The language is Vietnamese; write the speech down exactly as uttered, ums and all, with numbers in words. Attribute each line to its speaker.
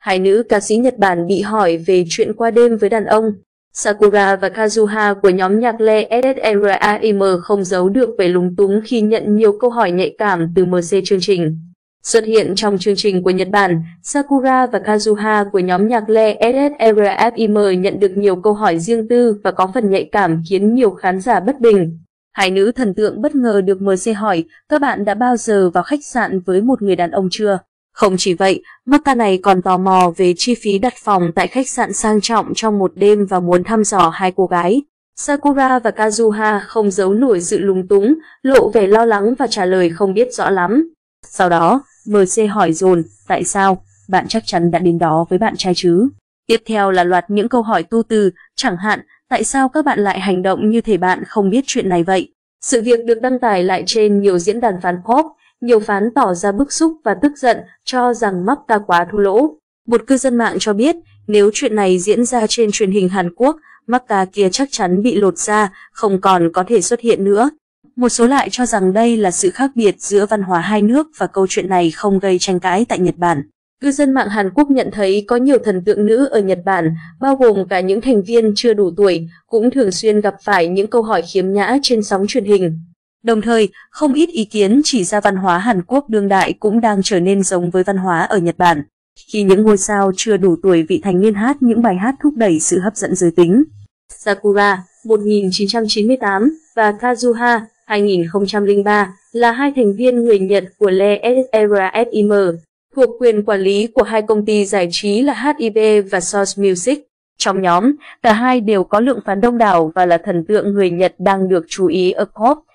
Speaker 1: Hai nữ ca sĩ Nhật Bản bị hỏi về chuyện qua đêm với đàn ông. Sakura và Kazuha của nhóm nhạc Le ét ét rờ a em không giấu được vẻ lúng túng khi nhận nhiều câu hỏi nhạy cảm từ em xê chương trình. Xuất hiện trong chương trình của Nhật Bản, Sakura và Kazuha của nhóm nhạc Le ét ét rờ a em nhận được nhiều câu hỏi riêng tư và có phần nhạy cảm khiến nhiều khán giả bất bình. Hai nữ thần tượng bất ngờ được em xê hỏi, các bạn đã bao giờ vào khách sạn với một người đàn ông chưa? Không chỉ vậy, Maka này còn tò mò về chi phí đặt phòng tại khách sạn sang trọng trong một đêm và muốn thăm dò hai cô gái. Sakura và Kazuha không giấu nổi sự lúng túng, lộ vẻ lo lắng và trả lời không biết rõ lắm. Sau đó, em xê hỏi dồn, tại sao? Bạn chắc chắn đã đến đó với bạn trai chứ? Tiếp theo là loạt những câu hỏi tu từ, chẳng hạn, tại sao các bạn lại hành động như thể bạn không biết chuyện này vậy? Sự việc được đăng tải lại trên nhiều diễn đàn fan pop. Nhiều fans tỏ ra bức xúc và tức giận, cho rằng Maka quá thua lỗ. Một cư dân mạng cho biết, nếu chuyện này diễn ra trên truyền hình Hàn Quốc, Maka kia chắc chắn bị lột da, không còn có thể xuất hiện nữa. Một số lại cho rằng đây là sự khác biệt giữa văn hóa hai nước và câu chuyện này không gây tranh cãi tại Nhật Bản. Cư dân mạng Hàn Quốc nhận thấy có nhiều thần tượng nữ ở Nhật Bản, bao gồm cả những thành viên chưa đủ tuổi, cũng thường xuyên gặp phải những câu hỏi khiếm nhã trên sóng truyền hình. Đồng thời, không ít ý kiến chỉ ra văn hóa Hàn Quốc đương đại cũng đang trở nên giống với văn hóa ở Nhật Bản, khi những ngôi sao chưa đủ tuổi vị thành niên hát những bài hát thúc đẩy sự hấp dẫn giới tính. Sakura, một nghìn chín trăm chín mươi tám, và Kazuha, hai nghìn không trăm lẻ ba, là hai thành viên người Nhật của Le ét ét rờ a em, thuộc quyền quản lý của hai công ty giải trí là hát i bê và Source Music. Trong nhóm, cả hai đều có lượng fan đông đảo và là thần tượng người Nhật đang được chú ý ở pop,